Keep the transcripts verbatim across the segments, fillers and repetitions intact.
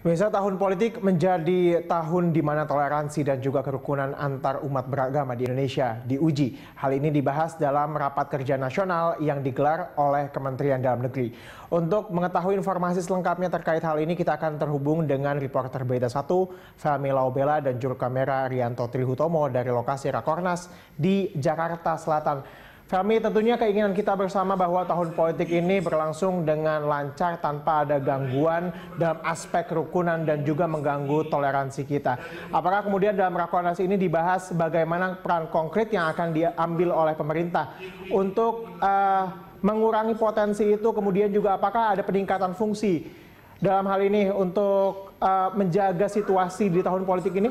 Pemirsa, tahun politik menjadi tahun di mana toleransi dan juga kerukunan antar umat beragama di Indonesia diuji. Hal ini dibahas dalam rapat kerja nasional yang digelar oleh Kementerian Dalam Negeri. Untuk mengetahui informasi selengkapnya terkait hal ini, kita akan terhubung dengan reporter Berita Satu, Fahmi Laobela, dan juru kamera Rianto Trihutomo dari lokasi Rakornas di Jakarta Selatan. Fahmi, tentunya keinginan kita bersama bahwa tahun politik ini berlangsung dengan lancar tanpa ada gangguan dalam aspek kerukunan dan juga mengganggu toleransi kita. Apakah kemudian dalam Rakornas ini dibahas bagaimana peran konkret yang akan diambil oleh pemerintah untuk uh, mengurangi potensi itu, kemudian juga apakah ada peningkatan fungsi dalam hal ini untuk uh, menjaga situasi di tahun politik ini?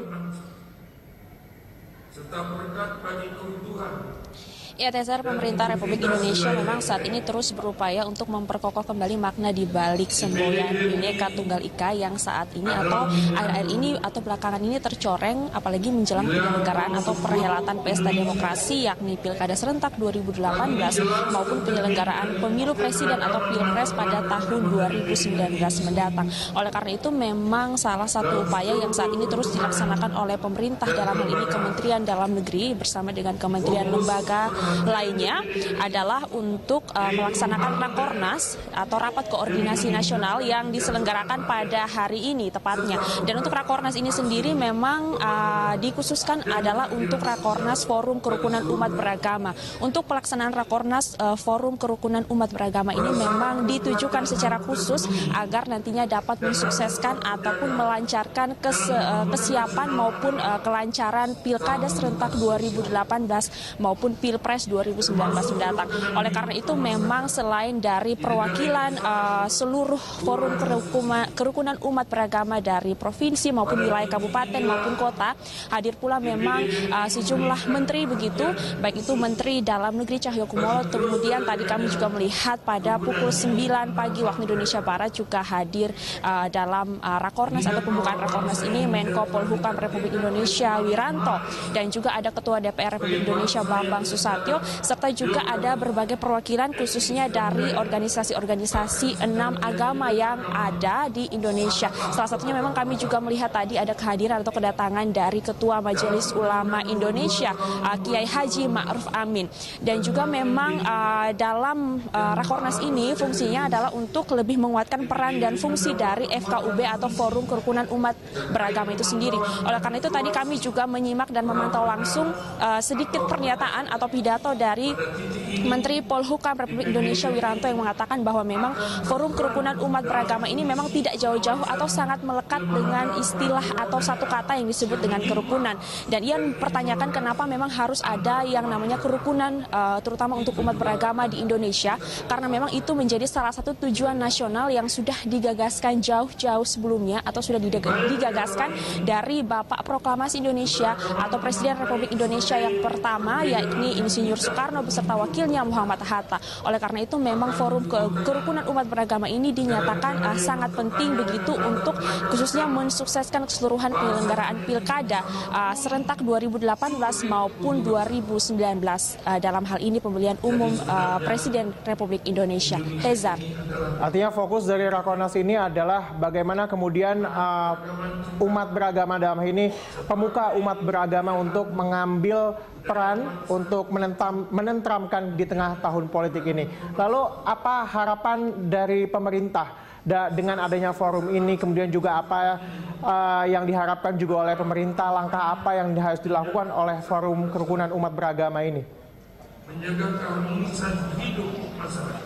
Serta berkat bagi keutuhan. Ya, Tezar, pemerintah Republik Indonesia memang saat ini terus berupaya untuk memperkokoh kembali makna di balik semboyan Bhinneka Tunggal Ika yang saat ini atau akhir-akhir ini atau belakangan ini tercoreng, apalagi menjelang penyelenggaraan atau perhelatan pesta demokrasi yakni Pilkada Serentak dua ribu delapan belas maupun penyelenggaraan pemilu presiden atau Pilpres pada tahun dua ribu sembilan belas mendatang. Oleh karena itu memang salah satu upaya yang saat ini terus dilaksanakan oleh pemerintah, dalam hal ini Kementerian Dalam Negeri bersama dengan kementerian lembaga lainnya adalah untuk uh, melaksanakan Rakornas atau Rapat Koordinasi Nasional yang diselenggarakan pada hari ini tepatnya. Dan untuk Rakornas ini sendiri memang uh, dikhususkan adalah untuk Rakornas Forum Kerukunan Umat Beragama. Untuk pelaksanaan Rakornas uh, Forum Kerukunan Umat Beragama ini memang ditujukan secara khusus agar nantinya dapat mensukseskan ataupun melancarkan kes, uh, kesiapan maupun uh, kelancaran Pilkada Serentak dua ribu delapan belas maupun Pilpres dua ribu sembilan belas mendatang. Oleh karena itu memang selain dari perwakilan uh, seluruh forum kerukuma, kerukunan umat beragama dari provinsi maupun wilayah kabupaten maupun kota, hadir pula memang uh, sejumlah menteri begitu, baik itu Menteri Dalam Negeri Cahyokumolo, kemudian tadi kami juga melihat pada pukul sembilan pagi waktu Indonesia Barat juga hadir uh, dalam uh, Rakornas atau pembukaan Rakornas ini Menko Polhukam Republik Indonesia Wiranto, dan juga ada Ketua D P R Republik Indonesia Bambang Susatyo, serta juga ada berbagai perwakilan khususnya dari organisasi-organisasi enam agama yang ada di Indonesia. Salah satunya memang kami juga melihat tadi ada kehadiran atau kedatangan dari Ketua Majelis Ulama Indonesia uh, Kiai Haji Ma'ruf Amin. Dan juga memang uh, dalam uh, Rakornas ini fungsinya adalah untuk lebih menguatkan peran dan fungsi dari F K U B atau Forum Kerukunan Umat Beragama itu sendiri. Oleh karena itu tadi kami juga menyimak dan memantau langsung uh, sedikit pernyataan atau pidato dari Menteri Polhukam Republik Indonesia Wiranto yang mengatakan bahwa memang Forum Kerukunan Umat Beragama ini memang tidak jauh-jauh atau sangat melekat dengan istilah atau satu kata yang disebut dengan kerukunan. Dan ia mempertanyakan kenapa memang harus ada yang namanya kerukunan uh, terutama untuk umat beragama di Indonesia, karena memang itu menjadi salah satu tujuan nasional yang sudah digagaskan jauh-jauh sebelumnya atau sudah digagaskan dari Bapak Proklamasi Indonesia atau Presiden Republik Indonesia yang pertama, yakni Insinyur Soekarno beserta wakilnya Muhammad Hatta. Oleh karena itu memang Forum Kerukunan Umat Beragama ini dinyatakan uh, sangat penting begitu untuk khususnya mensukseskan keseluruhan penyelenggaraan Pilkada uh, Serentak dua ribu delapan belas maupun dua ribu sembilan belas uh, dalam hal ini pemilihan umum uh, Presiden Republik Indonesia. Tezar. Artinya fokus dari Rakornas ini adalah bagaimana kemudian uh, umat beragama dalam hal ini pemuka umat beragama untuk mengambil peran untuk menentam, menentramkan di tengah tahun politik ini. Lalu apa harapan dari pemerintah da, dengan adanya forum ini, kemudian juga apa uh, yang diharapkan juga oleh pemerintah, langkah apa yang harus dilakukan oleh Forum Kerukunan Umat Beragama ini? Menjaga keharmonisan hidup masyarakat.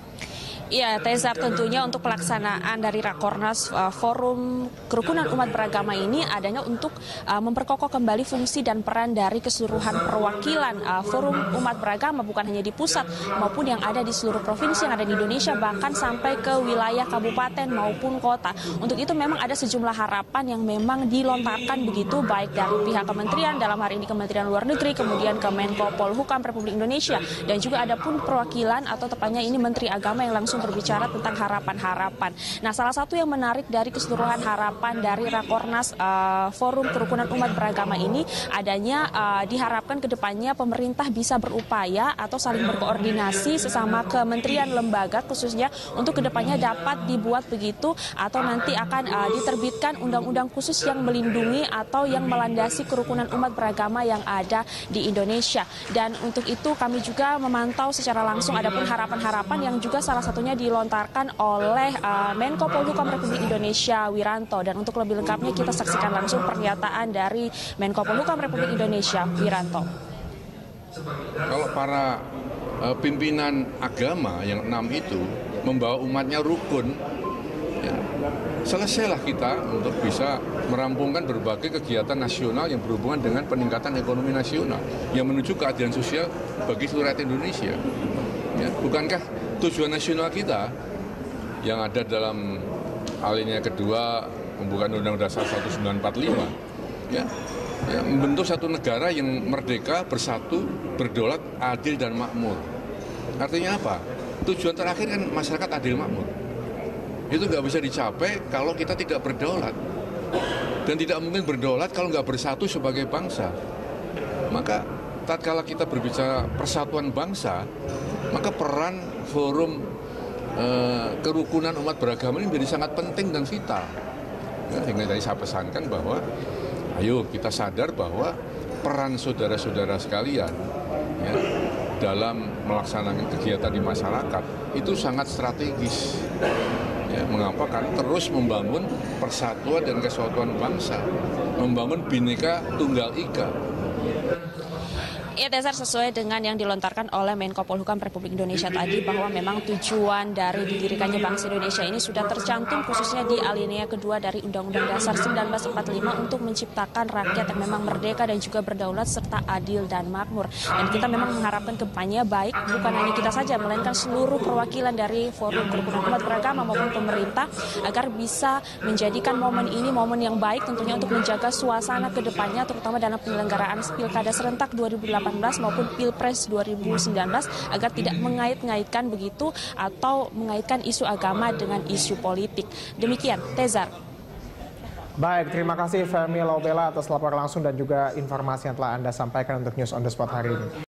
Ya, Tezar, tentunya untuk pelaksanaan dari Rakornas uh, Forum Kerukunan Umat Beragama ini adanya untuk uh, memperkokoh kembali fungsi dan peran dari keseluruhan perwakilan uh, Forum Umat Beragama, bukan hanya di pusat maupun yang ada di seluruh provinsi yang ada di Indonesia, bahkan sampai ke wilayah kabupaten maupun kota. Untuk itu memang ada sejumlah harapan yang memang dilontarkan begitu, baik dari pihak kementerian, dalam hari ini Kementerian Luar Negeri, kemudian ke Menko Polhukam Republik Indonesia, dan juga ada pun perwakilan atau tepatnya ini Menteri Agama yang langsung berbicara tentang harapan-harapan. Nah, salah satu yang menarik dari keseluruhan harapan dari Rakornas uh, Forum Kerukunan Umat Beragama ini adanya uh, diharapkan ke depannya pemerintah bisa berupaya atau saling berkoordinasi sesama kementerian lembaga khususnya untuk ke depannya dapat dibuat begitu atau nanti akan uh, diterbitkan undang-undang khusus yang melindungi atau yang melandasi kerukunan umat beragama yang ada di Indonesia. Dan untuk itu kami juga memantau secara langsung adapun harapan-harapan yang juga salah satunya dilontarkan oleh uh, Menko Polhukam Republik Indonesia Wiranto. Dan untuk lebih lengkapnya kita saksikan langsung pernyataan dari Menko Polhukam Republik Indonesia Wiranto. Kalau para uh, pimpinan agama yang enam itu membawa umatnya rukun, ya, selesailah kita untuk bisa merampungkan berbagai kegiatan nasional yang berhubungan dengan peningkatan ekonomi nasional yang menuju keadilan sosial bagi seluruh rakyat Indonesia. Ya, bukankah tujuan nasional kita yang ada dalam alinea kedua pembukaan Undang-Undang Dasar seribu sembilan ratus empat puluh lima, ya, ya, membentuk satu negara yang merdeka, bersatu, berdaulat, adil dan makmur. Artinya apa? Tujuan terakhir kan masyarakat adil makmur. Itu nggak bisa dicapai kalau kita tidak berdaulat. Dan tidak mungkin berdaulat kalau nggak bersatu sebagai bangsa. Maka tatkala kita berbicara persatuan bangsa, maka peran forum eh, kerukunan umat beragama ini menjadi sangat penting dan vital. Ya, sehingga tadi saya pesankan bahwa ayo kita sadar bahwa peran saudara-saudara sekalian ya, dalam melaksanakan kegiatan di masyarakat itu sangat strategis. Ya, mengapa? Karena terus membangun persatuan dan kesatuan bangsa, membangun Bhinneka Tunggal Ika. Ya, Tezar, sesuai dengan yang dilontarkan oleh Menko Polhukam Republik Indonesia tadi bahwa memang tujuan dari didirikannya bangsa Indonesia ini sudah tercantum khususnya di alinea kedua dari Undang-Undang Dasar seribu sembilan ratus empat puluh lima untuk menciptakan rakyat yang memang merdeka dan juga berdaulat serta adil dan makmur. Dan kita memang mengharapkan kedepannya baik bukan hanya kita saja melainkan seluruh perwakilan dari Forum Kerukunan Umat Beragama maupun pemerintah agar bisa menjadikan momen ini momen yang baik tentunya untuk menjaga suasana kedepannya terutama dalam penyelenggaraan Pilkada serentak dua ribu delapan belas maupun Pilpres dua ribu sembilan belas agar tidak mengait-ngaitkan begitu atau mengaitkan isu agama dengan isu politik. Demikian, Tezar. Baik, terima kasih Femi Laubela atas laporan langsung dan juga informasi yang telah Anda sampaikan untuk News on the Spot hari ini.